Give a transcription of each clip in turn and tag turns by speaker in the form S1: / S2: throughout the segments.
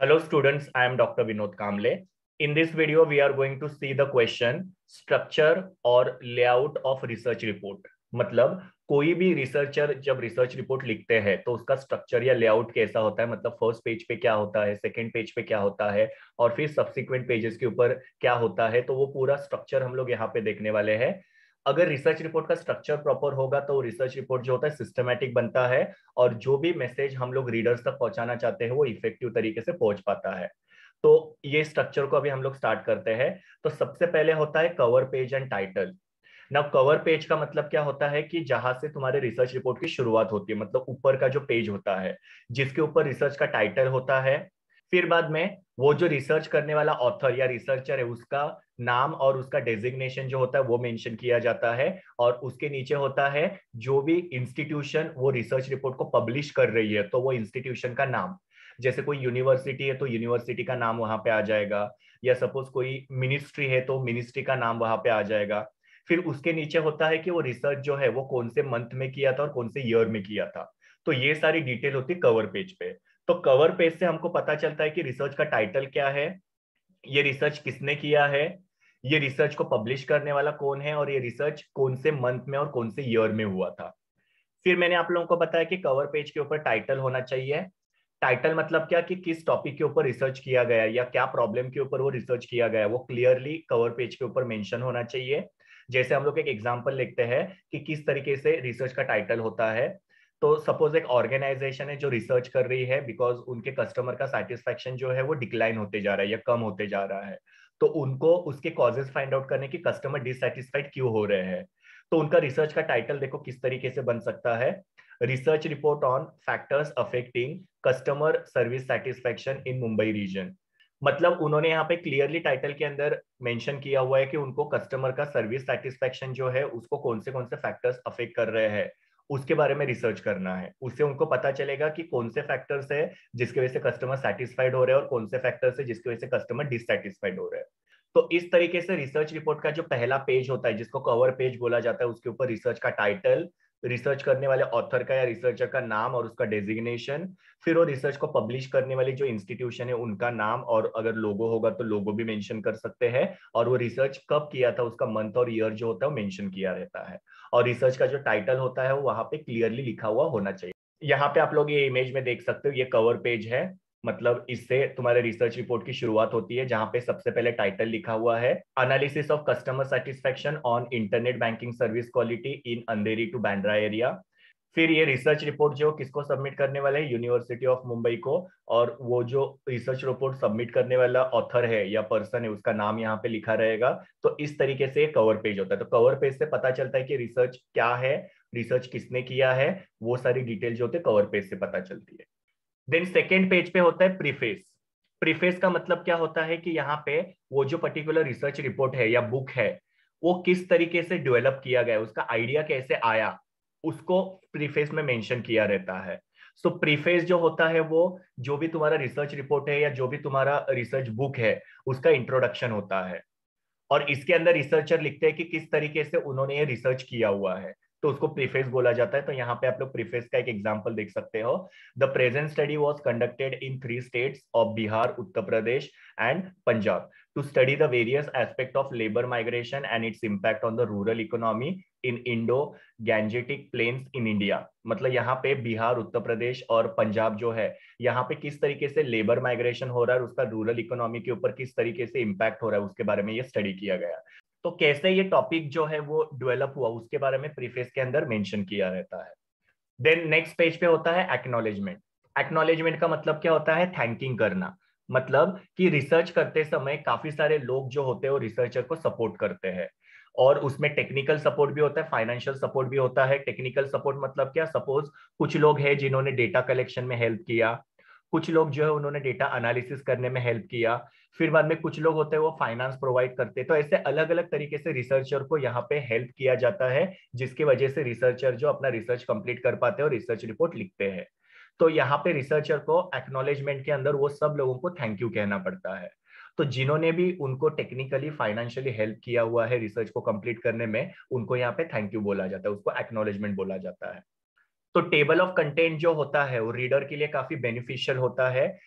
S1: Hello students, I am Dr. Vinod Kamble. In this video, we are going to see the question structure और layout of research report. मतलब कोई भी researcher जब research report लिखते हैं तो उसका स्ट्रक्चर या लेआउट कैसा होता है, मतलब फर्स्ट पेज पे क्या होता है, सेकंड पेज पे क्या होता है और फिर सब्सिक्वेंट पेजेस के ऊपर क्या होता है, तो वो पूरा स्ट्रक्चर हम लोग यहाँ पे देखने वाले हैं। अगर रिसर्च रिपोर्ट का स्ट्रक्चर प्रॉपर होगा तो रिसर्च रिपोर्ट जो होता है सिस्टमैटिक बनता है और जो भी मैसेज हम लोग रीडर्स तक पहुंचाना चाहते हैं वो इफेक्टिव तरीके से पहुंच पाता है। तो ये स्ट्रक्चर को अभी हम लोग स्टार्ट करते हैं। तो सबसे पहले होता है cover page and title. Now cover page का मतलब क्या होता है कि जहां से तुम्हारे रिसर्च रिपोर्ट की शुरुआत होती है, मतलब ऊपर का जो पेज होता है जिसके ऊपर रिसर्च का टाइटल होता है। फिर बाद में वो जो रिसर्च करने वाला ऑथर या रिसर्चर है उसका नाम और उसका डेजिग्नेशन जो होता है वो मेंशन किया जाता है। और उसके नीचे होता है जो भी इंस्टीट्यूशन वो रिसर्च रिपोर्ट को पब्लिश कर रही है तो वो इंस्टीट्यूशन का नाम। जैसे कोई यूनिवर्सिटी है तो यूनिवर्सिटी का नाम वहां पे आ जाएगा, या सपोज कोई मिनिस्ट्री है तो मिनिस्ट्री का नाम वहां पे आ जाएगा। फिर उसके नीचे होता है कि वो रिसर्च जो है वो कौन से मंथ में किया था और कौन से ईयर में किया था। तो ये सारी डिटेल होती है कवर पेज पे। तो कवर पेज से हमको पता चलता है कि रिसर्च का टाइटल क्या है, ये रिसर्च किसने किया है, ये रिसर्च को पब्लिश करने वाला कौन है और ये रिसर्च कौन से मंथ में और कौन से ईयर में हुआ था। फिर मैंने आप लोगों को बताया कि कवर पेज के ऊपर टाइटल होना चाहिए। टाइटल मतलब क्या कि किस टॉपिक के ऊपर रिसर्च किया गया या क्या प्रॉब्लम के ऊपर वो रिसर्च किया गया वो क्लियरली कवर पेज के ऊपर मेंशन होना चाहिए। जैसे हम लोग एक एग्जांपल लिखते हैं कि किस तरीके से रिसर्च का टाइटल होता है। तो सपोज एक ऑर्गेनाइजेशन है जो रिसर्च कर रही है बिकॉज उनके कस्टमर का सेटिस्फेक्शन जो है वो डिक्लाइन होते जा रहा है या कम होते जा रहा है। तो उनको उसके कॉजेस फाइंड आउट करने की कस्टमर डिससेटिस्फाइड क्यों हो रहे हैं। तो उनका रिसर्च का टाइटल देखो किस तरीके से बन सकता है, research report on factors affecting customer service satisfaction in Mumbai region. मतलब उन्होंने यहाँ पे क्लियरली टाइटल के अंदर मेंशन किया हुआ है कि उनको कस्टमर का सर्विस सेटिस्फेक्शन जो है उसको कौन से फैक्टर्स अफेक्ट कर रहे हैं उसके बारे में रिसर्च करना है। उससे उनको पता चलेगा कि कौन से फैक्टर्स है जिसकी वजह से कस्टमर सेटिस्फाइड हो रहे हैं और कौन से फैक्टर्स है जिसकी वजह से कस्टमर डिससेटिस्फाइड हो रहे हैं। तो इस तरीके से रिसर्च रिपोर्ट का जो पहला पेज होता है जिसको कवर पेज बोला जाता है उसके ऊपर रिसर्च का टाइटल, रिसर्च करने वाले ऑथर का या रिसर्चर का नाम और उसका डेजिग्नेशन, फिर वो रिसर्च को पब्लिश करने वाली जो इंस्टीट्यूशन है उनका नाम और अगर लोगो होगा तो लोगो भी मेंशन कर सकते हैं, और वो रिसर्च कब किया था उसका मंथ और ईयर जो होता है वो मेंशन किया रहता है। और रिसर्च का जो टाइटल होता है वो वहां पे क्लियरली लिखा हुआ होना चाहिए। यहाँ पे आप लोग ये इमेज में देख सकते हो, ये कवर पेज है। मतलब इससे तुम्हारे रिसर्च रिपोर्ट की शुरुआत होती है जहां पे सबसे पहले टाइटल लिखा हुआ है analysis of customer satisfaction on internet banking service quality in Andheri to Bandra area. फिर ये रिसर्च रिपोर्ट जो किसको सबमिट करने वाले हैं, यूनिवर्सिटी ऑफ मुंबई को। और वो जो रिसर्च रिपोर्ट सबमिट करने वाला ऑथर है या पर्सन है उसका नाम यहाँ पे लिखा रहेगा। तो इस तरीके से कवर पेज होता है। तो कवर पेज से पता चलता है कि रिसर्च क्या है, रिसर्च किसने किया है, वो सारी डिटेल जो होते हैं कवर पेज से पता चलती है। देन सेकेंड पेज पे होता है प्रीफेस। प्रीफेस का मतलब क्या होता है कि यहाँ पे वो जो पर्टिकुलर रिसर्च रिपोर्ट है या बुक है वो किस तरीके से डेवलप किया गया, उसका आइडिया कैसे आया, उसको प्रीफेस में मेंशन किया रहता है। सो प्रीफेस जो होता है वो जो भी तुम्हारा रिसर्च रिपोर्ट है या जो भी तुम्हारा रिसर्च बुक है उसका इंट्रोडक्शन होता है। और इसके अंदर रिसर्चर लिखते हैं कि किस तरीके से उन्होंने ये रिसर्च किया हुआ है, तो उसको प्रीफेस बोला जाता है। तो यहाँ पे आप लोग प्रीफेस का एक एग्जांपल देख सकते हो। The present study was conducted in 3 states of Bihar, Uttar Pradesh and Punjab to study the various aspect of labour migration and its impact on the rural economy in Indo Gangetic plains in India. मतलब यहाँ पे बिहार, उत्तर प्रदेश और पंजाब जो है यहाँ पे किस तरीके से लेबर माइग्रेशन हो रहा है और उसका रूरल इकोनॉमी के ऊपर किस तरीके से इम्पैक्ट हो रहा है उसके बारे में ये स्टडी किया गया। तो कैसे ये टॉपिक जो है वो डेवलप हुआ उसके बारे में प्रीफेस के अंदर मेंशन किया रहता है। देन नेक्स्ट पेज पे होता है एक्नॉलेजमेंट। एक्नॉलेजमेंट का मतलब क्या होता है, थैंकिंग करना। मतलब कि रिसर्च करते समय काफी सारे लोग जो होते हैं वो रिसर्चर को सपोर्ट करते हैं और उसमें टेक्निकल सपोर्ट भी होता है, फाइनेंशियल सपोर्ट भी होता है। टेक्निकल सपोर्ट मतलब क्या, सपोज कुछ लोग हैं जिन्होंने डेटा कलेक्शन में हेल्प किया, कुछ लोग जो है उन्होंने डेटा एनालिसिस करने में हेल्प किया, फिर बाद में कुछ लोग होते हैं वो फाइनेंस प्रोवाइड करते हैं। तो ऐसे अलग अलग तरीके से रिसर्चर को यहाँ पे हेल्प किया जाता है जिसकी वजह से रिसर्चर जो अपना रिसर्च कंप्लीट कर पाते हैं और रिसर्च रिपोर्ट लिखते हैं। तो यहाँ पे रिसर्चर को एक्नॉलेजमेंट के अंदर वो सब लोगों को थैंक यू कहना पड़ता है। तो जिन्होंने भी उनको टेक्निकली फाइनेंशियली हेल्प किया हुआ है रिसर्च को कंप्लीट करने में उनको यहाँ पे थैंक यू बोला जाता है, उसको एक्नॉलेजमेंट बोला जाता है। तो टेबल ऑफ कंटेंट जो होता है वो रीडर के लिए काफी बेनिफिशियल होता है।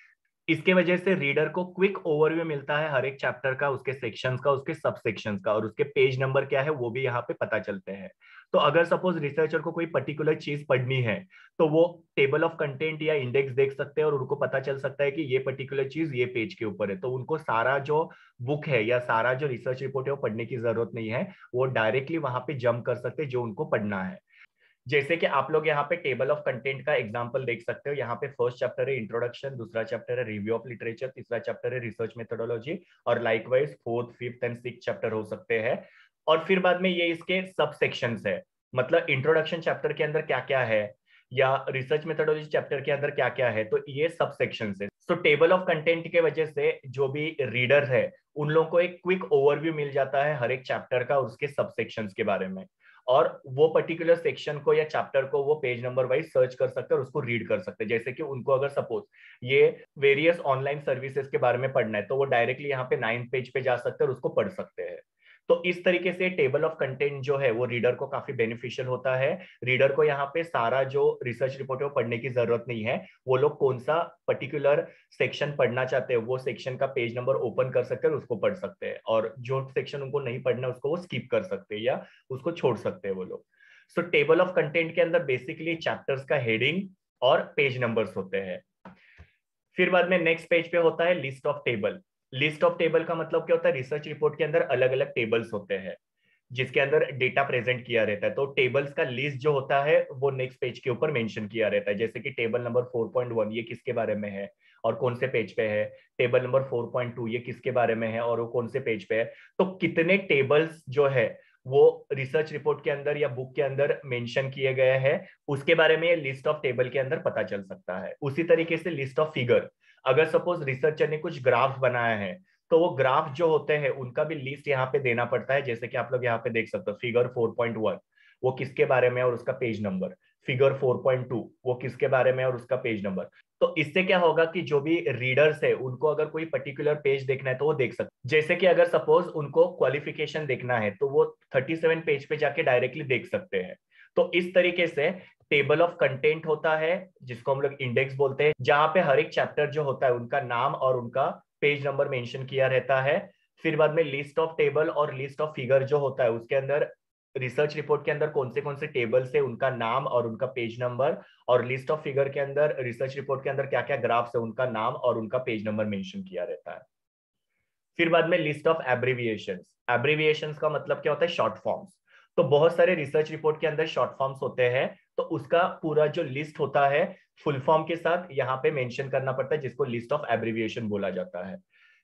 S1: इसके वजह से रीडर को क्विक ओवरव्यू मिलता है हर एक चैप्टर का, उसके सेक्शंस का, उसके सब सेक्शंस का, और उसके पेज नंबर क्या है वो भी यहाँ पे पता चलते हैं। तो अगर सपोज रिसर्चर को कोई पर्टिकुलर चीज पढ़नी है तो वो टेबल ऑफ कंटेंट या इंडेक्स देख सकते हैं और उनको पता चल सकता है कि ये पर्टिकुलर चीज ये पेज के ऊपर है, तो उनको सारा जो बुक है या सारा जो रिसर्च रिपोर्ट है वो पढ़ने की जरूरत नहीं है, वो डायरेक्टली वहां पे जंप कर सकते हैं जो उनको पढ़ना है। जैसे कि आप लोग यहाँ पे टेबल ऑफ कंटेंट का एग्जांपल देख सकते हो, यहाँ पे फर्स्ट चैप्टर है इंट्रोडक्शन, दूसरा चैप्टर है रिव्यू ऑफ लिटरेचर, तीसरा चैप्टर है रिसर्च मेथोडोलॉजी, और likewise fourth fifth and six chapter हो सकते हैं। और फिर बाद में ये इसके सब सेक्शंस है, मतलब इंट्रोडक्शन चैप्टर के अंदर क्या क्या है या रिसर्च मेथोडोलॉजी चैप्टर के अंदर क्या क्या है, तो ये सब सेक्शंस है। तो टेबल ऑफ कंटेंट के वजह से जो भी रीडर है उन लोगों को एक क्विक ओवरव्यू मिल जाता है हर एक चैप्टर का, उसके सब सेक्शंस के बारे में, और वो पर्टिकुलर सेक्शन को या चैप्टर को वो पेज नंबर वाइज सर्च कर सकते हैं और उसको रीड कर सकते हैं। जैसे कि उनको अगर सपोज ये वेरियस ऑनलाइन सर्विसेज के बारे में पढ़ना है तो वो डायरेक्टली यहाँ पे 9th पेज पे जा सकते हैं और उसको पढ़ सकते हैं। तो इस तरीके से टेबल ऑफ कंटेंट जो है वो रीडर को काफी बेनिफिशियल होता है। रीडर को यहाँ पे सारा जो रिसर्च रिपोर्ट है वो पढ़ने की जरूरत नहीं है, वो लोग कौन सा पर्टिकुलर सेक्शन पढ़ना चाहते हैं वो सेक्शन का पेज नंबर ओपन कर सकते हैं और उसको पढ़ सकते हैं, और जो सेक्शन उनको नहीं पढ़ना उसको वो स्किप कर सकते हैं या उसको छोड़ सकते हैं वो लोग। सो टेबल ऑफ कंटेंट के अंदर बेसिकली चैप्टर्स का हेडिंग और पेज नंबर्स होते हैं। फिर बाद में नेक्स्ट पेज पे होता है list of table. List of table का मतलब क्या होता है, रिसर्च रिपोर्ट के अंदर अलग अलग टेबल्स होते हैं जिसके अंदर डेटा प्रेजेंट किया रहता है, तो टेबल्स का लिस्ट जो होता है वो नेक्स्ट पेज के ऊपर मेंशन किया रहता है। जैसे कि टेबल नंबर 4.1 ये किसके बारे में है और कौन से पेज पे है, टेबल नंबर 4.2 ये किसके बारे में है और वो कौन से पेज पे है। तो कितने टेबल्स जो है वो रिसर्च रिपोर्ट के अंदर या बुक के अंदर मेंशन किए गए हैं उसके बारे में ये लिस्ट ऑफ टेबल के अंदर पता चल सकता है। उसी तरीके से लिस्ट ऑफ फिगर, अगर सपोज रिसर्चर ने कुछ ग्राफ बनाया है तो वो ग्राफ जो होते हैं उनका भी लिस्ट यहाँ पे देना पड़ता है। जैसे कि आप लोग यहाँ पे देख सकते हो फिगर 4.1 वो किसके बारे में और उसका पेज नंबर, फिगर 4.2 वो किसके बारे में और उसका पेज नंबर। तो इससे क्या होगा कि जो भी रीडर्स है उनको अगर कोई पर्टिकुलर पेज देखना है तो वो देख सकते, जैसे कि अगर सपोज उनको क्वालिफिकेशन देखना है तो वो 37 पेज पे जाके डायरेक्टली देख सकते हैं। तो इस तरीके से टेबल ऑफ कंटेंट होता है जिसको हम लोग इंडेक्स बोलते हैं, जहां पे हर एक चैप्टर जो होता है उनका नाम और उनका पेज नंबर मेंशन किया रहता है। फिर बाद में लिस्ट ऑफ टेबल और लिस्ट ऑफ फिगर जो होता है उसके अंदर रिसर्च रिपोर्ट के अंदर कौन से टेबल्स है उनका नाम और उनका पेज नंबर, और लिस्ट ऑफ फिगर के अंदर रिसर्च रिपोर्ट के अंदर क्या क्या ग्राफ्स है उनका नाम और उनका पेज नंबर मेंशन किया रहता है। फिर बाद में लिस्ट ऑफ एब्रिविएशंस। एब्रिविएशंस का मतलब क्या होता है, शॉर्ट फॉर्म्स। तो बहुत सारे रिसर्च रिपोर्ट के अंदर शॉर्ट फॉर्म्स होते हैं, तो उसका पूरा जो लिस्ट होता है फुल फॉर्म के साथ यहाँ पे मेंशन करना पड़ता है जिसको लिस्ट ऑफ एब्रिविएशन बोला जाता है।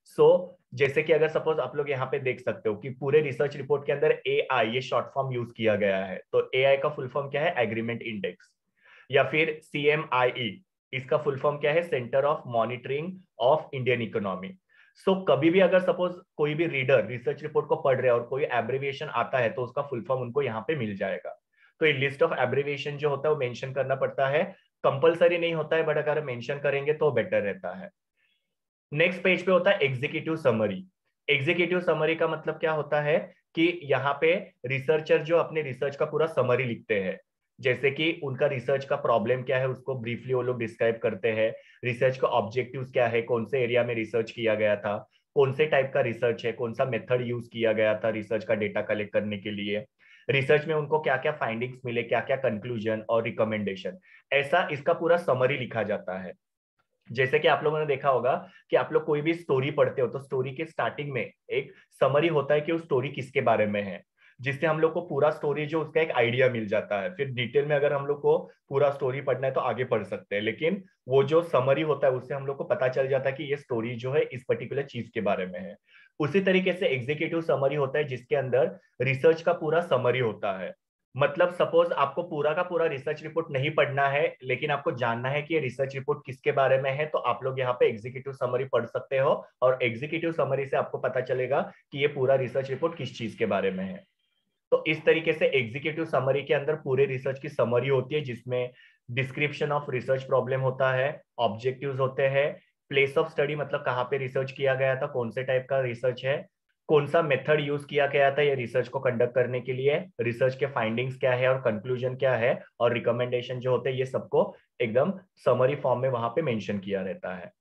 S1: जैसे कि अगर सपोज आप लोग यहाँ पे देख सकते हो कि पूरे रिसर्च रिपोर्ट के अंदर AI ये शॉर्ट फॉर्म यूज किया गया है, तो AI का फुल फॉर्म क्या है, एग्रीमेंट इंडेक्स। या फिर CMIE, इसका फुल फॉर्म क्या है, centre of monitoring of Indian economy. कभी भी अगर सपोज कोई भी रीडर रिसर्च रिपोर्ट को पढ़ रहे हैं और कोई एब्रिविएशन आता है तो उसका फुल फॉर्म उनको यहाँ पे मिल जाएगा। तो ये लिस्ट ऑफ एब्रिविएशन जो होता है वो मेंशन करना पड़ता है, कंपलसरी नहीं होता है बट अगर मेंशन करेंगे तो बेटर रहता है। नेक्स्ट पेज पे होता है एग्जीक्यूटिव समरी। एग्जीक्यूटिव समरी का मतलब क्या होता है कि यहाँ पे रिसर्चर जो अपने रिसर्च का पूरा समरी लिखते हैं, जैसे कि उनका रिसर्च का प्रॉब्लम क्या है उसको ब्रीफली वो लोग डिस्क्राइब करते हैं, रिसर्च का ऑब्जेक्टिव्स क्या है, कौन से एरिया में रिसर्च किया गया था, कौन से टाइप का रिसर्च है, कौन सा मेथड यूज किया गया था रिसर्च का डेटा कलेक्ट करने के लिए, रिसर्च में उनको क्या क्या फाइंडिंग्स मिले, क्या क्या कंक्लूजन और रिकमेंडेशन, ऐसा इसका पूरा समरी लिखा जाता है। जैसे कि आप लोगों ने देखा होगा कि आप लोग कोई भी स्टोरी पढ़ते हो तो स्टोरी के स्टार्टिंग में एक समरी होता है कि वो स्टोरी किसके बारे में है, जिससे हम लोग को पूरा स्टोरी जो उसका एक आइडिया मिल जाता है। फिर डिटेल में अगर हम लोग को पूरा स्टोरी पढ़ना है तो आगे पढ़ सकते हैं, लेकिन वो जो समरी होता है उससे हम लोग को पता चल जाता है कि ये स्टोरी जो है इस पर्टिकुलर चीज के बारे में है। उसी तरीके से एग्जीक्यूटिव समरी होता है जिसके अंदर रिसर्च का पूरा समरी होता है। मतलब सपोज आपको पूरा का पूरा रिसर्च रिपोर्ट नहीं पढ़ना है लेकिन आपको जानना है कि ये रिसर्च रिपोर्ट किसके बारे में है, तो आप लोग यहाँ पे एग्जीक्यूटिव समरी पढ़ सकते हो और एग्जीक्यूटिव समरी से आपको पता चलेगा कि ये पूरा रिसर्च रिपोर्ट किस चीज के बारे में है। तो इस तरीके से एग्जीक्यूटिव समरी के अंदर पूरे रिसर्च की समरी होती है जिसमें डिस्क्रिप्शन ऑफ रिसर्च प्रॉब्लम होता है, ऑब्जेक्टिव्स होते हैं, प्लेस ऑफ स्टडी मतलब कहाँ पे रिसर्च किया गया था, कौन से टाइप का रिसर्च है, कौन सा मेथड यूज किया गया था ये रिसर्च को कंडक्ट करने के लिए, रिसर्च के फाइंडिंग्स क्या है और कंक्लूजन क्या है, और रिकमेंडेशन जो होते हैं, ये सबको एकदम समरी फॉर्म में वहां पे मेंशन किया रहता है।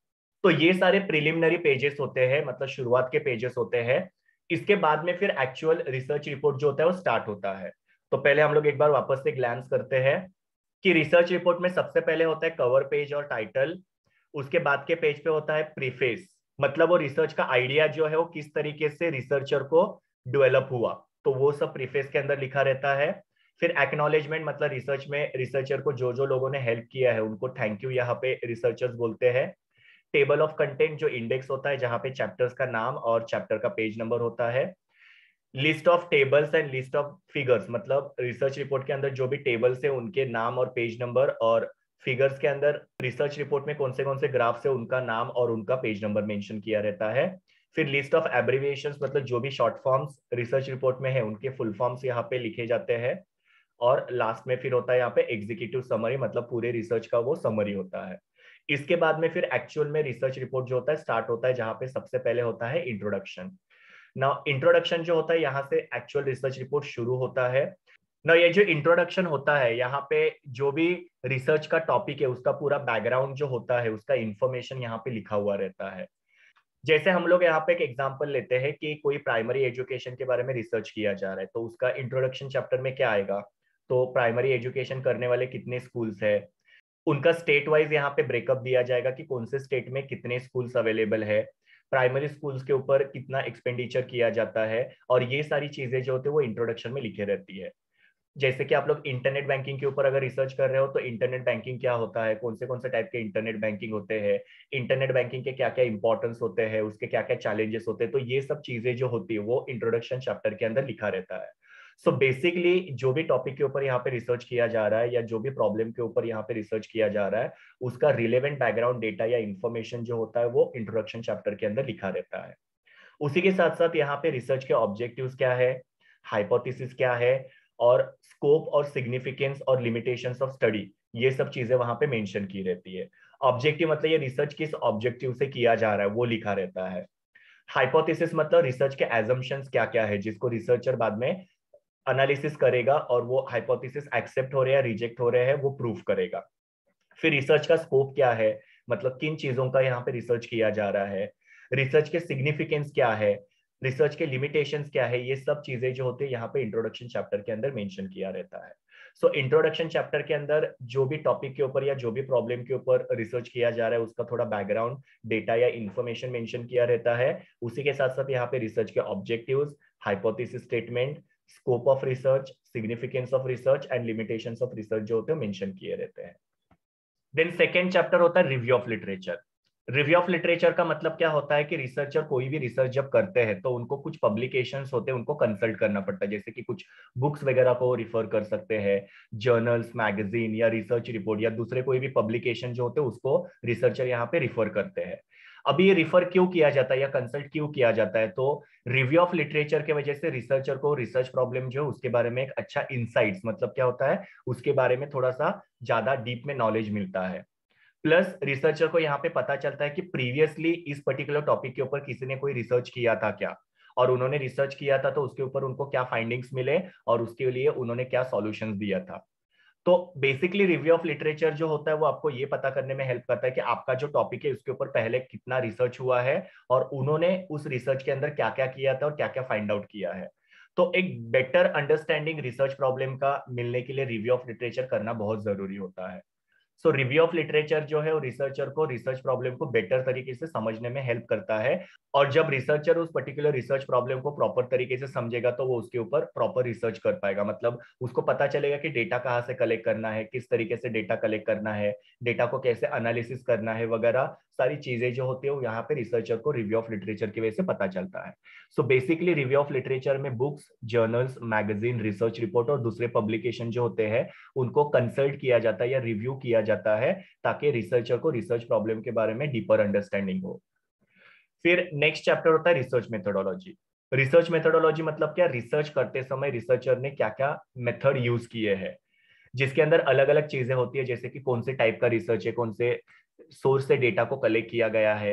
S1: तो ये सारे प्रिलिमिनरी पेजेस होते हैं, मतलब शुरुआत के पेजेस होते हैं। इसके बाद में फिर एक्चुअल रिसर्च रिपोर्ट जो होता है वो स्टार्ट होता है। तो पहले हम लोग एक बार वापस से ग्लैंस करते हैं कि रिसर्च रिपोर्ट में सबसे पहले होता है कवर पेज और टाइटल। उसके बाद के पेज पे होता है प्रीफेस, मतलब वो रिसर्च का आइडिया जो है वो किस तरीके से रिसर्चर को डेवलप हुआ, तो वो सब प्रीफेस के अंदर लिखा रहता है। फिर एक्नॉलेजमेंट, मतलब रिसर्च में रिसर्चर को जो जो लोगों ने हेल्प किया है उनको थैंक यू यहाँ पे रिसर्चर्स बोलते हैं। टेबल ऑफ कंटेंट जो इंडेक्स होता है, जहां पे चैप्टर्स का नाम और चैप्टर का पेज नंबर होता है। List of tables and list of figures, मतलब रिसर्च रिपोर्ट के अंदर जो भी टेबल्स है उनके नाम और पेज नंबर, और फिगर्स के अंदर रिसर्च रिपोर्ट में कौन से ग्राफ्स है उनका नाम और उनका पेज नंबर मेंशन किया रहता है। फिर लिस्ट ऑफ एब्रिविएशंस, मतलब जो भी शॉर्ट फॉर्म्स रिसर्च रिपोर्ट में है उनके फुल फॉर्म्स यहाँ पे लिखे जाते हैं। और लास्ट में फिर होता है यहाँ पे एग्जीक्यूटिव समरी, मतलब पूरे रिसर्च का वो समरी होता है। इसके बाद में फिर एक्चुअल में रिसर्च रिपोर्ट जो होता है स्टार्ट होता है, जहां पे सबसे पहले होता है इंट्रोडक्शन। नाउ इंट्रोडक्शन जो होता है यहाँ से एक्चुअल रिसर्च रिपोर्ट शुरू होता है। ना ये जो इंट्रोडक्शन होता है यहाँ पे जो भी रिसर्च का टॉपिक है उसका पूरा बैकग्राउंड जो होता है उसका इंफॉर्मेशन यहाँ पे लिखा हुआ रहता है। जैसे हम लोग यहाँ पे एक एग्जांपल लेते हैं कि कोई प्राइमरी एजुकेशन के बारे में रिसर्च किया जा रहा है, तो उसका इंट्रोडक्शन चैप्टर में क्या आएगा, तो प्राइमरी एजुकेशन करने वाले कितने स्कूल्स है, उनका स्टेट वाइज यहाँ पे ब्रेकअप दिया जाएगा कि कौन से स्टेट में कितने स्कूल्स अवेलेबल है, प्राइमरी स्कूल्स के ऊपर कितना एक्सपेंडिचर किया जाता है, और ये सारी चीजें जो होती है वो इंट्रोडक्शन में लिखे रहती है। जैसे कि आप लोग इंटरनेट बैंकिंग के ऊपर अगर रिसर्च कर रहे हो तो इंटरनेट बैंकिंग क्या होता है, कौन से टाइप के इंटरनेट बैंकिंग होते हैं, इंटरनेट बैंकिंग के क्या क्या इंपॉर्टेंस होते हैं, उसके क्या क्या चैलेंजेस होते हैं, तो ये सब चीजें जो होती है वो इंट्रोडक्शन चैप्टर के अंदर लिखा रहता है। सो बेसिकली जो भी टॉपिक के ऊपर यहाँ पे रिसर्च किया जा रहा है या जो भी प्रॉब्लम के ऊपर यहाँ पे रिसर्च किया जा रहा है उसका रिलेवेंट बैकग्राउंड डेटा या इन्फॉर्मेशन जो होता है वो इंट्रोडक्शन चैप्टर के अंदर लिखा रहता है। उसी के साथ साथ यहाँ पे रिसर्च के ऑब्जेक्टिव्स क्या है, हाइपोथेसिस क्या है, और स्कोप और सिग्निफिकेंस और लिमिटेशंस ऑफ स्टडी, ये सब चीजें वहां पे मेंशन की रहती है। ऑब्जेक्टिव मतलब ये रिसर्च किस ऑब्जेक्टिव से किया जा रहा है वो लिखा रहता है। हाइपोथेसिस मतलब रिसर्च के एजम्पशंस क्या क्या है जिसको रिसर्चर बाद में एनालिसिस करेगा और वो हाइपोथेसिस एक्सेप्ट हो रहे हैं रिजेक्ट हो रहे हैं वो प्रूफ करेगा। फिर रिसर्च का स्कोप क्या है, मतलब किन चीजों का यहाँ पे रिसर्च किया जा रहा है, रिसर्च के सिग्निफिकेंस क्या है, रिसर्च के लिमिटेशंस क्या है, ये सब चीजें जो होती है यहाँ पे इंट्रोडक्शन चैप्टर के अंदर मेंशन किया रहता है। सो इंट्रोडक्शन चैप्टर के अंदर जो भी टॉपिक के ऊपर या जो भी प्रॉब्लम के ऊपर रिसर्च किया जा रहा है उसका थोड़ा बैकग्राउंड डेटा या इन्फॉर्मेशन मेंशन किया रहता है। उसी के साथ साथ यहाँ पे रिसर्च के objectives, hypothesis statement, scope of research, significance of research and limitations of research जो होते हैं मेंशन किए रहते हैं। देन सेकेंड चैप्टर होता है review of literature. Review of literature का मतलब क्या होता है कि रिसर्चर कोई भी रिसर्च जब करते हैं तो उनको कुछ पब्लिकेशंस होते हैं उनको कंसल्ट करना पड़ता है, जैसे कि कुछ बुक्स वगैरह को रिफर कर सकते हैं, जर्नल्स, मैगजीन या रिसर्च रिपोर्ट या दूसरे कोई भी पब्लिकेशन जो होते हैं उसको रिसर्चर यहाँ पे रिफर करते हैं। अभी ये रिफर क्यों किया जाता है या कंसल्ट क्यों किया जाता है, तो रिव्यू ऑफ लिटरेचर के वजह से रिसर्चर को रिसर्च प्रॉब्लम जो है उसके बारे में एक अच्छा इंसाइट्स, मतलब क्या होता है उसके बारे में थोड़ा सा ज्यादा डीप में नॉलेज मिलता है। प्लस रिसर्चर को यहाँ पे पता चलता है कि प्रीवियसली इस पर्टिकुलर टॉपिक के ऊपर किसी ने कोई रिसर्च किया था क्या, और उन्होंने रिसर्च किया था तो उसके ऊपर उनको क्या फाइंडिंग्स मिले और उसके लिए उन्होंने क्या सॉल्यूशंस दिया था। तो बेसिकली रिव्यू ऑफ लिटरेचर जो होता है वो आपको ये पता करने में हेल्प करता है कि आपका जो टॉपिक है उसके ऊपर पहले कितना रिसर्च हुआ है और उन्होंने उस रिसर्च के अंदर क्या क्या किया था और क्या क्या फाइंड आउट किया है। तो एक बेटर अंडरस्टैंडिंग रिसर्च प्रॉब्लम का मिलने के लिए रिव्यू ऑफ लिटरेचर करना बहुत जरूरी होता है। सो रिव्यू ऑफ लिटरेचर जो है वो रिसर्चर को रिसर्च प्रॉब्लम को बेटर तरीके से समझने में हेल्प करता है, और जब रिसर्चर उस पर्टिकुलर रिसर्च प्रॉब्लम को प्रॉपर तरीके से समझेगा तो वो उसके ऊपर प्रॉपर रिसर्च कर पाएगा, मतलब उसको पता चलेगा कि डेटा कहाँ से कलेक्ट करना है, किस तरीके से डेटा कलेक्ट करना है, डेटा को कैसे एनालिसिस करना है वगैरह सारी चीजें जो होती है वो यहाँ पे रिसर्चर को रिव्यू ऑफ लिटरेचर की वजह से पता चलता है। So basically review of literature में books, journals, magazine, research report और दूसरे पब्लिकेशन जो होते हैं उनको कंसल्ट किया जाता है या रिव्यू किया जाता है ताकि रिसर्चर को रिसर्च प्रॉब्लम के बारे में डीपर अंडरस्टैंडिंग हो। फिर नेक्स्ट चैप्टर होता है रिसर्च मेथोडोलॉजी। रिसर्च मेथोडोलॉजी मतलब क्या, रिसर्च करते समय रिसर्चर ने क्या क्या मेथड यूज किए हैं, जिसके अंदर अलग अलग चीजें होती है, जैसे कि कौन से टाइप का रिसर्च है, कौन से सोर्स से डेटा को कलेक्ट किया गया है,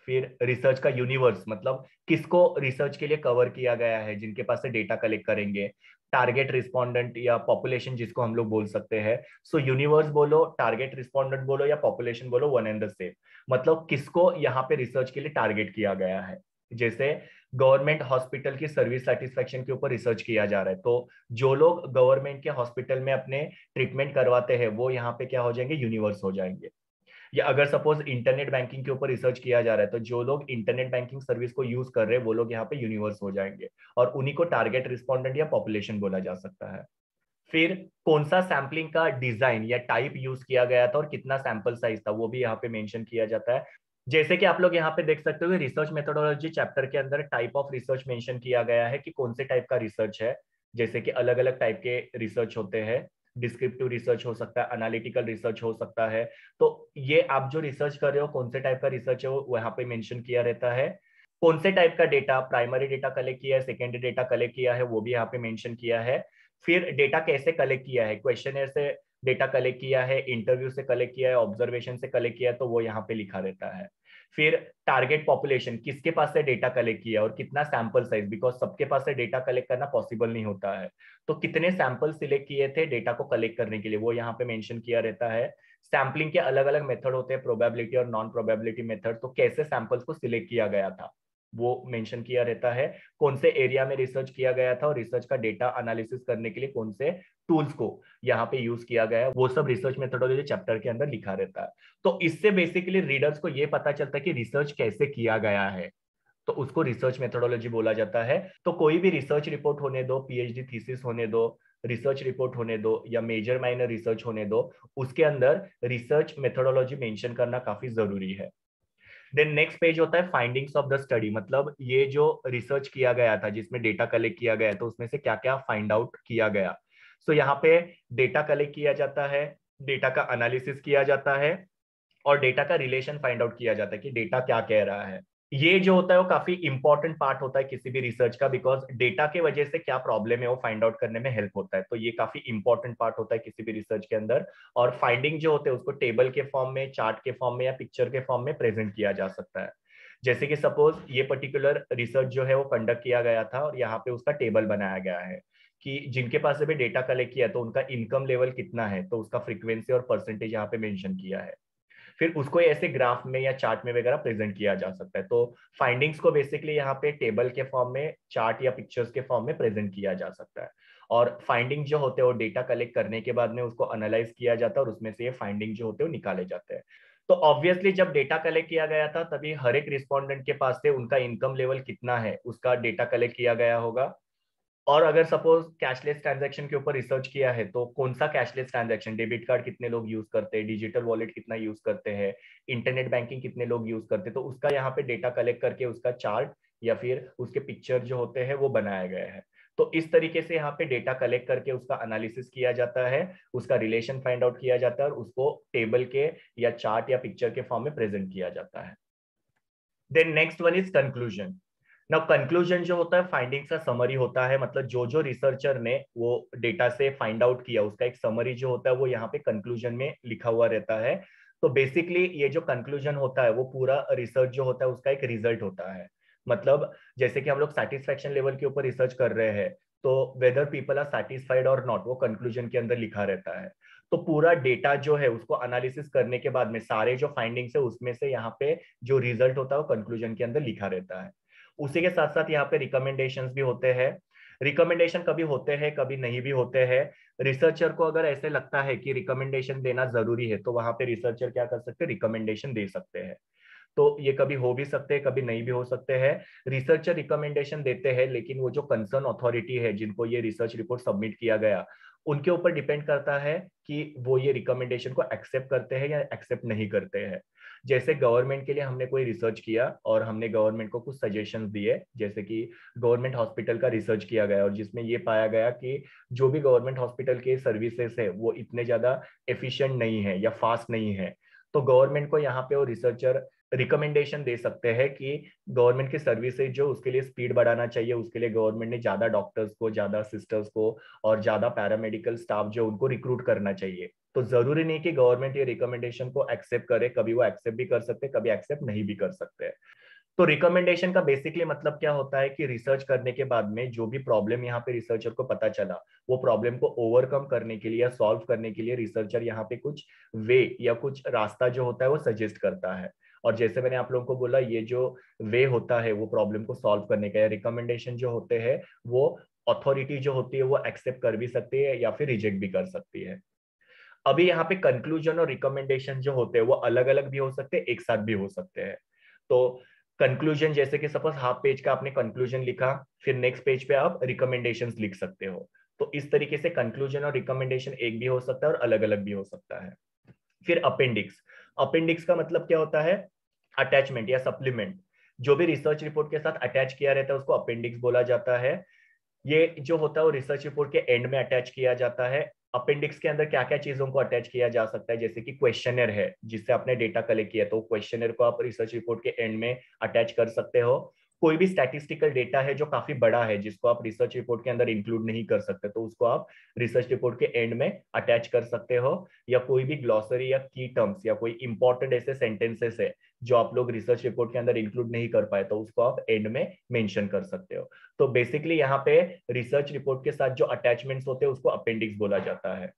S1: फिर रिसर्च का यूनिवर्स, मतलब किसको रिसर्च के लिए कवर किया गया है, जिनके पास से डेटा कलेक्ट करेंगे। टारगेट रिस्पोंडेंट या पॉपुलेशन जिसको हम लोग बोल सकते हैं। सो यूनिवर्स बोलो, टारगेट रिस्पोंडेंट बोलो या पॉपुलेशन बोलो, वन एंड द सेम। मतलब किसको यहाँ पे रिसर्च के लिए टारगेट किया गया है। जैसे गवर्नमेंट हॉस्पिटल की सर्विस सेटिस्फेक्शन के ऊपर रिसर्च किया जा रहा है, तो जो लोग गवर्नमेंट के हॉस्पिटल में अपने ट्रीटमेंट करवाते हैं वो यहाँ पे क्या हो जाएंगे, यूनिवर्स हो जाएंगे। या अगर सपोज इंटरनेट बैंकिंग के ऊपर रिसर्च किया जा रहा है, तो जो लोग इंटरनेट बैंकिंग सर्विस को यूज कर रहे हैं वो लोग यहाँ पे यूनिवर्स हो जाएंगे, और उन्हीं को टारगेट रिस्पोंडेंट या पॉपुलेशन बोला जा सकता है। फिर कौन सा सैम्पलिंग का डिजाइन या टाइप यूज किया गया था और कितना सैंपल साइज था वो भी यहाँ पे मेंशन किया जाता है। जैसे कि आप लोग यहाँ पे देख सकते हो, रिसर्च मेथोडोलॉजी चैप्टर के अंदर टाइप ऑफ रिसर्च मेंशन किया गया है कि कौन से टाइप का रिसर्च है। जैसे कि अलग अलग टाइप के रिसर्च होते हैं। डिस्क्रिप्टिव रिसर्च हो सकता है, एनालिटिकल रिसर्च हो सकता है। तो ये आप जो रिसर्च कर रहे हो कौन से टाइप का रिसर्च है वो यहाँ पे मेंशन किया रहता है। कौन से टाइप का डेटा, प्राइमरी डेटा कलेक्ट किया है, सेकेंडरी डेटा कलेक्ट किया है, वो भी यहाँ पे मेंशन किया है। फिर डेटा कैसे कलेक्ट किया है, क्वेश्चनर से डेटा कलेक्ट किया है, इंटरव्यू से कलेक्ट किया है, ऑब्जर्वेशन से कलेक्ट किया है, तो वो यहाँ पे लिखा रहता है। फिर टारगेट पॉपुलेशन, किसके पास से डेटा कलेक्ट किया और कितना सैंपल साइज, बिकॉज सबके पास से डेटा कलेक्ट करना पॉसिबल नहीं होता है। तो कितने सैंपल सिलेक्ट किए थे डेटा को कलेक्ट करने के लिए, वो यहाँ पे मेंशन किया रहता है। सैम्पलिंग के अलग अलग मेथड होते हैं, प्रोबेबिलिटी और नॉन प्रोबेबिलिटी मेथड, तो कैसे सैंपल्स को सिलेक्ट किया गया था वो मेंशन किया रहता है। कौन से एरिया में रिसर्च किया गया था और रिसर्च का डेटा एनालिसिस करने के लिए कौन से टूल्स को यहाँ पे यूज किया गया है, वो सब रिसर्च मेथोडोलॉजी चैप्टर के अंदर लिखा रहता है। तो इससे बेसिकली रीडर्स को ये पता चलता है कि रिसर्च कैसे किया गया है, तो उसको रिसर्च मेथोडोलॉजी बोला जाता है। तो कोई भी रिसर्च रिपोर्ट होने दो, पीएचडी थीसिस होने दो, रिसर्च रिपोर्ट होने दो या मेजर माइनर रिसर्च होने दो, उसके अंदर रिसर्च मेथोडोलॉजी मेंशन करना काफी जरूरी है। देन नेक्स्ट पेज होता है फाइंडिंग्स ऑफ द स्टडी, मतलब ये जो रिसर्च किया गया था जिसमें डेटा कलेक्ट किया गया, तो उसमें से क्या क्या फाइंड आउट किया गया। सो यहाँ पे डेटा कलेक्ट किया जाता है, डेटा का एनालिसिस किया जाता है, और डेटा का रिलेशन फाइंड आउट किया जाता है कि डेटा क्या कह रहा है। ये जो होता है वो काफी इंपॉर्टेंट पार्ट होता है किसी भी रिसर्च का, बिकॉज डेटा के वजह से क्या प्रॉब्लम है वो फाइंड आउट करने में हेल्प होता है। तो ये काफी इंपॉर्टेंट पार्ट होता है किसी भी रिसर्च के अंदर। और फाइंडिंग जो होते हैं उसको टेबल के फॉर्म में, चार्ट के फॉर्म में या पिक्चर के फॉर्म में प्रेजेंट किया जा सकता है। जैसे कि सपोज ये पर्टिकुलर रिसर्च जो है वो कंडक्ट किया गया था और यहाँ पे उसका टेबल बनाया गया है कि जिनके पास से भी डेटा कलेक्ट किया तो उनका इनकम लेवल कितना है, तो उसका फ्रीक्वेंसी और परसेंटेज यहाँ पे मेंशन किया है। फिर उसको ऐसे ग्राफ में या चार्ट में वगैरह प्रेजेंट किया जा सकता है। तो फाइंडिंग्स को बेसिकली यहाँ पे टेबल के फॉर्म में, चार्ट या पिक्चर्स के फॉर्म में प्रेजेंट किया जा सकता है। और फाइंडिंग जो होते हैं वो डेटा कलेक्ट करने के बाद में उसको एनालाइज किया जाता है और उसमें से ये फाइंडिंग जो होते हैं वो निकाले जाते हैं। तो ऑब्वियसली जब डेटा कलेक्ट किया गया था तभी हर एक रिस्पॉन्डेंट के पास से उनका इनकम लेवल कितना है उसका डेटा कलेक्ट किया गया होगा। और अगर सपोज कैशलेस ट्रांजैक्शन के ऊपर रिसर्च किया है तो कौन सा कैशलेस ट्रांजैक्शन, डेबिट कार्ड कितने लोग यूज करते हैं, डिजिटल वॉलेट कितना यूज करते हैं, इंटरनेट बैंकिंग कितने लोग यूज करते हैं, तो उसका यहाँ पे डेटा कलेक्ट करके उसका चार्ट या फिर उसके पिक्चर जो होते हैं वो बनाया गया है। तो इस तरीके से यहाँ पे डेटा कलेक्ट करके उसका एनालिसिस किया जाता है, उसका रिलेशन फाइंड आउट किया जाता है और उसको टेबल के या चार्ट या पिक्चर के फॉर्म में प्रेजेंट किया जाता है। Then next one is conclusion. Now conclusion जो होता है फाइंडिंग्स का समरी होता है, मतलब जो जो रिसर्चर ने वो डेटा से फाइंड आउट किया उसका एक समरी जो होता है वो यहाँ पे कंक्लूजन में लिखा हुआ रहता है। तो बेसिकली ये जो कंक्लूजन होता है वो पूरा रिसर्च जो होता है उसका एक रिजल्ट होता है। मतलब जैसे कि हम लोग सेटिस्फेक्शन लेवल के ऊपर रिसर्च कर रहे हैं, तो वेदर पीपल आर सेटिस्फाइड और नॉट वो कंक्लूजन के अंदर लिखा रहता है। तो पूरा डेटा जो है उसको एनालिसिस करने के बाद में सारे जो फाइंडिंग्स है उसमें से यहाँ पे जो रिजल्ट होता है वो कंक्लूजन के अंदर लिखा रहता है। उसी के साथ साथ यहाँ पे रिकमेंडेशंस भी होते हैं। रिकमेंडेशन कभी होते हैं कभी नहीं भी होते हैं। रिसर्चर को अगर ऐसे लगता है कि रिकमेंडेशन देना जरूरी है तो वहां पे रिसर्चर क्या कर सकते हैं, रिकमेंडेशन दे सकते हैं। तो ये कभी हो भी सकते हैं कभी नहीं भी हो सकते हैं। रिसर्चर रिकमेंडेशन देते हैं लेकिन वो जो कंसर्न अथॉरिटी है जिनको ये रिसर्च रिपोर्ट सबमिट किया गया उनके ऊपर डिपेंड करता है कि वो ये रिकमेंडेशन को एक्सेप्ट करते हैं या एक्सेप्ट नहीं करते हैं। जैसे गवर्नमेंट के लिए हमने कोई रिसर्च किया और हमने गवर्नमेंट को कुछ सजेशंस दिए, जैसे कि गवर्नमेंट हॉस्पिटल का रिसर्च किया गया और जिसमें ये पाया गया कि जो भी गवर्नमेंट हॉस्पिटल के सर्विसेज है वो इतने ज्यादा एफिशिएंट नहीं है या फास्ट नहीं है। तो गवर्नमेंट को यहाँ पे वो रिसर्चर रिकमेंडेशन दे सकते हैं कि गवर्नमेंट की सर्विसेज जो उसके लिए स्पीड बढ़ाना चाहिए, उसके लिए गवर्नमेंट ने ज्यादा डॉक्टर्स को, ज्यादा सिस्टर्स को और ज्यादा पैरामेडिकल स्टाफ जो उनको रिक्रूट करना चाहिए। तो जरूरी नहीं कि गवर्नमेंट ये रिकमेंडेशन को एक्सेप्ट करे, कभी वो एक्सेप्ट भी कर सकते, कभी एक्सेप्ट नहीं भी कर सकते। तो रिकमेंडेशन का बेसिकली मतलब क्या होता है कि रिसर्च करने के बाद में जो भी प्रॉब्लम यहाँ पे रिसर्चर को पता चला, वो प्रॉब्लम को ओवरकम करने के लिए या सॉल्व करने के लिए रिसर्चर यहाँ पे कुछ वे या कुछ रास्ता जो होता है वो सजेस्ट करता है। और जैसे मैंने आप लोगों को बोला, ये जो वे होता है वो प्रॉब्लम को सॉल्व करने का, या रिकमेंडेशन जो होते हैं वो अथॉरिटी जो होती है वो एक्सेप्ट कर भी सकती है या फिर रिजेक्ट भी कर सकती है। अभी यहाँ पे कंक्लूजन और रिकमेंडेशन जो होते हैं वो अलग अलग भी हो सकते हैं, एक साथ भी हो सकते हैं। तो कंक्लूजन जैसे कि सपोज हाफ पेज का आपने कंक्लूजन लिखा, फिर नेक्स्ट पेज पे आप रिकमेंडेशंस लिख सकते हो। तो इस तरीके से कंक्लूजन और रिकमेंडेशन एक भी हो सकता है और अलग अलग भी हो सकता है। फिर अपेंडिक्स। अपेंडिक्स का मतलब क्या होता है? अटैचमेंट या सप्लीमेंट। जो भी रिसर्च रिपोर्ट के साथ अटैच किया रहता है उसको अपेंडिक्स बोला जाता है। ये जो होता है वो रिसर्च रिपोर्ट के एंड में अटैच किया जाता है। अपेंडिक्स के अंदर क्या क्या चीजों को अटैच किया जा सकता है, जैसे कि क्वेश्चनर है जिससे आपने डेटा कलेक्ट किया, तो क्वेश्चनर को आप रिसर्च रिपोर्ट के एंड में अटैच कर सकते हो। कोई भी स्टैटिस्टिकल डेटा है जो काफी बड़ा है जिसको आप रिसर्च रिपोर्ट के अंदर इंक्लूड नहीं कर सकते, तो उसको आप रिसर्च रिपोर्ट के एंड में अटैच कर सकते हो। या कोई भी ग्लॉसरी या की टर्म्स या कोई इंपॉर्टेंट ऐसे सेंटेंसेस है जो आप लोग रिसर्च रिपोर्ट के अंदर इंक्लूड नहीं कर पाए, तो उसको आप एंड में मेंशन कर सकते हो। तो बेसिकली यहाँ पे रिसर्च रिपोर्ट के साथ जो अटैचमेंट्स होते हैं उसको अपेंडिक्स बोला जाता है।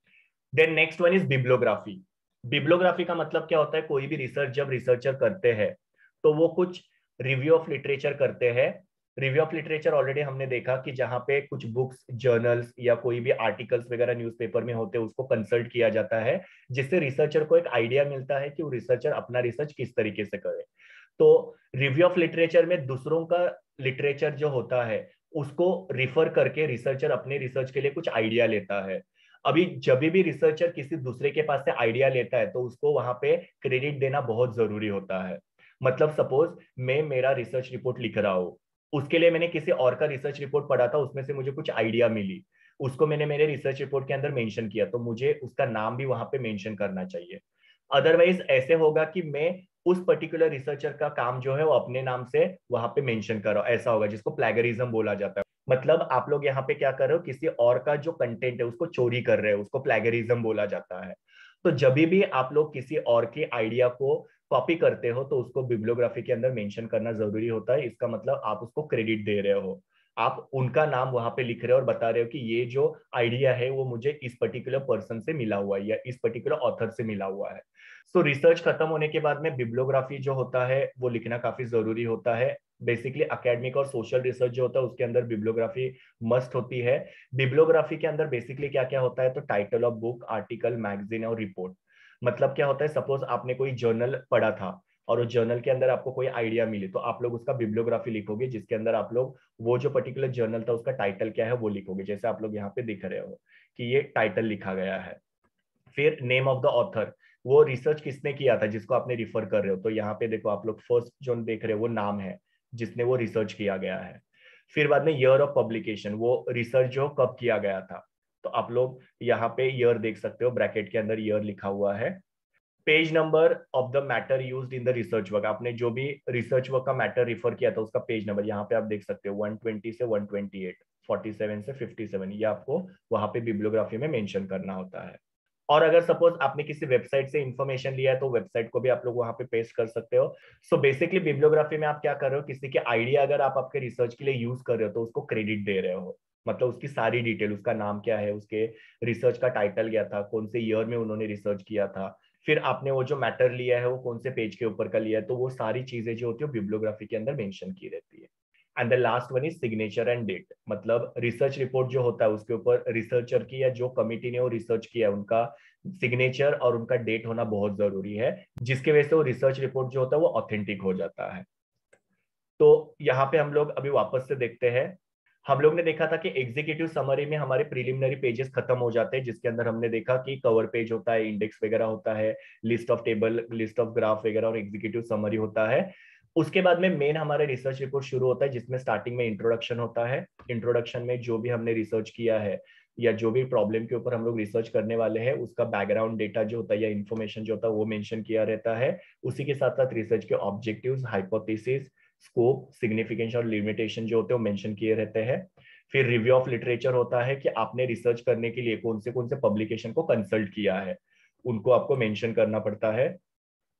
S1: Then next one is bibliography. Bibliography का मतलब क्या होता है? कोई भी रिसर्च जब रिसर्चर करते हैं तो वो कुछ रिव्यू ऑफ लिटरेचर करते हैं। रिव्यू ऑफ लिटरेचर ऑलरेडी हमने देखा कि जहां पे कुछ बुक्स, जर्नल्स या कोई भी आर्टिकल्स वगैरह न्यूज़पेपर में होते हैं उसको कंसल्ट किया जाता है, जिससे रिसर्चर को एक आइडिया मिलता है कि वो रिसर्चर अपना रिसर्च किस तरीके से करे। तो रिव्यू ऑफ लिटरेचर में दूसरों का लिटरेचर जो होता है उसको रिफर करके रिसर्चर अपने रिसर्च के लिए कुछ आइडिया लेता है। अभी जब भी रिसर्चर किसी दूसरे के पास से आइडिया लेता है तो उसको वहां पे क्रेडिट देना बहुत जरूरी होता है। मतलब सपोज मैं मेरा रिसर्च रिपोर्ट लिख रहा हूँ, उसके लिए मैंने किसी और का रिसर्च रिपोर्ट पढ़ा था, उसमें से मुझे कुछ आइडिया मिली, उसको मैंने मेरे रिसर्च रिपोर्ट के अंदर मेंशन किया, तो मुझे उसका नाम भी वहां पे मेंशन करना चाहिए। अदरवाइज ऐसे होगा कि मैं उस पर्टिकुलर रिसर्चर का काम जो है वो अपने नाम से वहां पे मेंशन करो, ऐसा होगा, जिसको प्लेगरिज्म बोला जाता है। मतलब आप लोग यहाँ पे क्या कर रहे हो, किसी और का जो कंटेंट है उसको चोरी कर रहे हो, उसको प्लेगरिज्म बोला जाता है। तो जब भी आप लोग किसी और के आइडिया को कॉपी करते हो तो उसको बिब्लियोग्राफी के अंदर मेंशन करना जरूरी होता है। इसका मतलब आप उसको क्रेडिट दे रहे हो, आप उनका नाम वहां पे लिख रहे हो और बता रहे हो कि ये जो आइडिया है वो मुझे इस पर्टिकुलर पर्सन से मिला हुआ है या इस पर्टिकुलर ऑथर से मिला हुआ है। सो रिसर्च खत्म होने के बाद में बिब्लियोग्राफी जो होता है वो लिखना काफी जरूरी होता है। बेसिकली एकेडमिक और सोशल रिसर्च जो होता है उसके अंदर बिब्लियोग्राफी मस्ट होती है। बिब्लियोग्राफी के अंदर बेसिकली क्या क्या होता है, तो title of book, article, magazine और रिपोर्ट। मतलब क्या होता है, सपोज आपने कोई जर्नल पढ़ा था और उस जर्नल के अंदर आपको कोई आइडिया मिले तो आप लोग उसका बिब्लियोग्राफी लिखोगे, जिसके अंदर आप लोग वो जो पर्टिकुलर जर्नल था उसका टाइटल क्या है वो लिखोगे, जैसे आप लोग यहाँ पे दिख रहे हो कि ये टाइटल लिखा गया है। फिर नेम ऑफ द ऑथर, वो रिसर्च किसने किया था जिसको आपने रिफर कर रहे हो, तो यहाँ पे देखो आप लोग फर्स्ट जो देख रहे हो वो नाम है जिसने वो रिसर्च किया गया है। फिर बाद में ईयर ऑफ पब्लिकेशन, वो रिसर्च जो कब किया गया था, तो आप लोग यहाँ पे ईयर देख सकते हो, ब्रैकेट के अंदर ईयर लिखा हुआ है। Page number of the matter used in the research work, आपने जो भी रिसर्च वर्क का मैटर रिफर किया था उसका पेज नंबर यहाँ पे आप देख सकते हो, 120 से 128, 47 से 57, ये आपको वहां पे बिब्लियोग्राफी में मेंशन करना होता है। और अगर सपोज आपने किसी वेबसाइट से इंफॉर्मेशन लिया है तो वेबसाइट को भी आप लोग वहां पे पेस्ट कर सकते हो। सो बेसिकली बिब्लियोग्राफी में आप क्या कर रहे हो, किसी के आइडिया अगर आप आपके रिसर्च के लिए यूज कर रहे हो तो उसको क्रेडिट दे रहे हो। मतलब उसकी सारी डिटेल, उसका नाम क्या है, उसके रिसर्च का टाइटल क्या था, कौन से ईयर में उन्होंने रिसर्च किया था, फिर आपने वो जो मैटर लिया है वो कौन से पेज के ऊपर का लिया है, तो वो सारी चीजें जो होती है बिब्लियोग्राफी के अंदर मेंशन की रहती है। And the last one is signature and date. मतलब रिसर्च रिपोर्ट जो होता है उसके ऊपर रिसर्चर की या जो कमिटी ने वो रिसर्च किया उनका सिग्नेचर और उनका डेट होना बहुत जरूरी है, जिसकी वजह से वो रिसर्च रिपोर्ट जो होता है वो ऑथेंटिक हो जाता है। तो यहाँ पे हम लोग अभी वापस से देखते हैं। हम लोग ने देखा था कि एग्जीक्यूटिव समरी में हमारे प्रीलिमिनरी पेजेस खत्म हो जाते हैं, जिसके अंदर हमने देखा कि कवर पेज होता है, इंडेक्स वगैरह होता है, list of table, list of graph वगैरह और एग्जीक्यूटिव समरी होता है। उसके बाद में मेन हमारा रिसर्च रिपोर्ट शुरू होता है, जिसमें स्टार्टिंग में इंट्रोडक्शन होता है। इंट्रोडक्शन में जो भी हमने रिसर्च किया है या जो भी प्रॉब्लम के ऊपर हम लोग रिसर्च करने वाले हैं उसका बैकग्राउंड डेटा जो होता है या इन्फॉर्मेशन जो होता है वो मेंशन किया रहता है। उसी के साथ साथ रिसर्च के ऑब्जेक्टिव्स, हाइपोथेसिस, स्कोप, सिग्निफिकेंस और लिमिटेशन जो होते हैं वो मेंशन किए रहते हैं। फिर रिव्यू ऑफ लिटरेचर होता है कि आपने रिसर्च करने के लिए कौन से पब्लिकेशन को कंसल्ट किया है, उनको आपको मेंशन करना पड़ता है।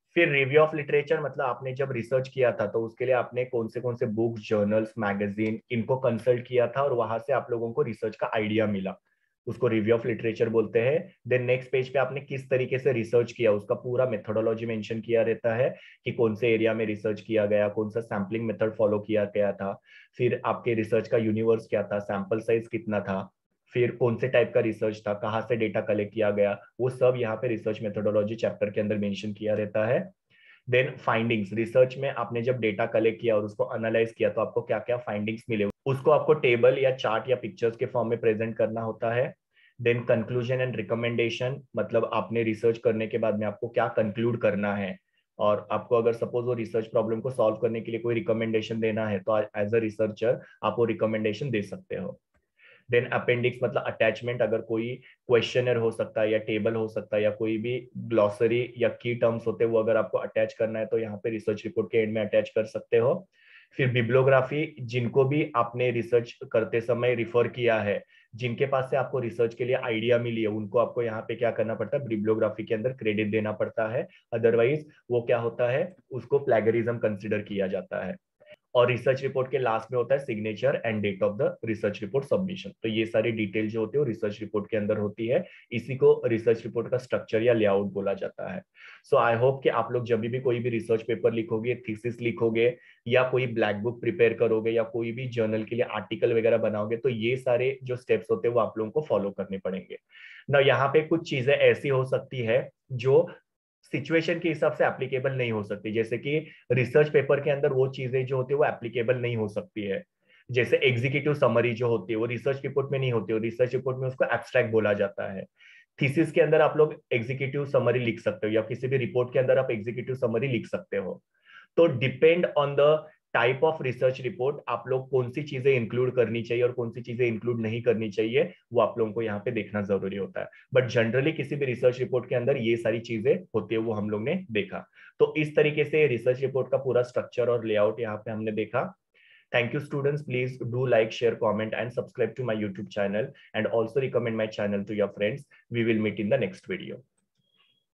S1: फिर रिव्यू ऑफ लिटरेचर, मतलब आपने जब रिसर्च किया था तो उसके लिए आपने कौन से बुक्स, जर्नल्स, मैगजीन इनको कंसल्ट किया था और वहां से आप लोगों को रिसर्च का आइडिया मिला, उसको रिव्यू ऑफ लिटरेचर बोलते हैं। देन नेक्स्ट पेज पे आपने किस तरीके से रिसर्च किया उसका पूरा मेथोडोलॉजी मेंशन किया रहता है कि कौन से एरिया में रिसर्च किया गया, कौन सा सैम्पलिंग मेथड फॉलो किया गया था, फिर आपके रिसर्च का यूनिवर्स क्या था, सैंपल साइज कितना था, फिर कौन से टाइप का रिसर्च था, कहाँ से डेटा कलेक्ट किया गया, वो सब यहाँ पे रिसर्च मेथोडोलॉजी चैप्टर के अंदर मेंशन किया रहता है। देन फाइंडिंग्स, रिसर्च में आपने जब डेटा कलेक्ट किया और उसको एनालाइज किया तो आपको क्या क्या फाइंडिंग्स मिले, उसको आपको टेबल या चार्ट या पिक्चर्स के फॉर्म में प्रेजेंट करना होता है। देन कंक्लूजन एंड रिकमेंडेशन, मतलब आपने रिसर्च करने के बाद में आपको क्या कंक्लूड करना है, और आपको अगर सपोज वो रिसर्च प्रॉब्लम को सॉल्व करने के लिए कोई रिकमेंडेशन देना है तो एज अ रिसर्चर आप वो रिकमेंडेशन दे सकते हो। देन अपेंडिक्स मतलब अटैचमेंट, अगर कोई क्वेश्चनर हो सकता है या टेबल हो सकता है या कोई भी ग्लॉसरी या की टर्म्स होते हैं वो अगर आपको अटैच करना है तो यहाँ पे रिसर्च रिपोर्ट के एंड में अटैच कर सकते हो। फिर बिब्लियोग्राफी, जिनको भी आपने रिसर्च करते समय रिफर किया है, जिनके पास से आपको रिसर्च के लिए आइडिया मिली है, उनको आपको यहाँ पे क्या करना पड़ता है, बिब्लियोग्राफी के अंदर क्रेडिट देना पड़ता है, अदरवाइज वो क्या होता है, उसको प्लेगरिज्म कंसिडर किया जाता है। और रिसर्च रिपोर्ट के लास्ट में होता है signature and date of the research report submission. तो ये सारी डिटेल जो होती है वो रिसर्च रिपोर्ट के अंदर होती है, इसी को रिसर्च रिपोर्ट का स्ट्रक्चर या लेआउट बोला जाता है। सो आई होप कि आप लोग जब भी कोई भी रिसर्च पेपर लिखोगे, थीसिस लिखोगे या कोई ब्लैक बुक प्रिपेयर करोगे या कोई भी जर्नल के लिए आर्टिकल वगैरह बनाओगे तो ये सारे जो स्टेप्स होते हैं वो आप लोगों को फॉलो करने पड़ेंगे ना। यहाँ पे कुछ चीजें ऐसी हो सकती है जो सिचुएशन के हिसाब से एप्लीकेबल नहीं हो सकती, जैसे कि रिसर्च पेपर के अंदर वो चीजें जो होती है वो एप्लीकेबल नहीं हो सकती है। जैसे एग्जीक्यूटिव समरी जो होती है वो रिसर्च रिपोर्ट में नहीं होती है, रिसर्च रिपोर्ट में उसको एब्स्ट्रैक्ट बोला जाता है। थीसिस के अंदर आप लोग एग्जीक्यूटिव समरी लिख सकते हो या किसी भी रिपोर्ट के अंदर आप एग्जीक्यूटिव समरी लिख सकते हो। तो depend on the type of research report आप लोग कौन सी चीजें इंक्लूड करनी चाहिए और कौन सी चीजें इंक्लूड नहीं करनी चाहिए वो आप लोगों को यहाँ पे देखना जरूरी होता है। बट जनरली किसी भी रिसर्च रिपोर्ट के अंदर ये सारी चीजें होती है वो हम लोग ने देखा। तो इस तरीके से रिसर्च रिपोर्ट का पूरा स्ट्रक्चर और लेआउट यहाँ पे हमने देखा। Thank you students, please do like, share, comment and subscribe to my YouTube channel and also recommend my channel to your friends. We will meet in the next video.